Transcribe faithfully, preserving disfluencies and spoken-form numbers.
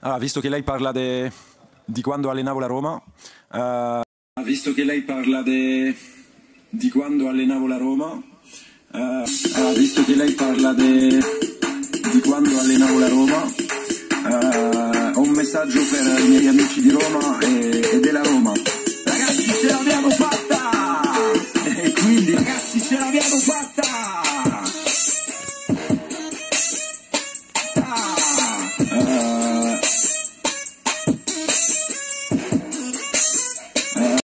Ah, visto che lei parla de- di quando allenavo la Roma, eh, visto che lei parla de- di quando allenavo la Roma, eh, ah, visto che lei parla de- di quando allenavo la Roma, eh, ho un messaggio per i miei amici.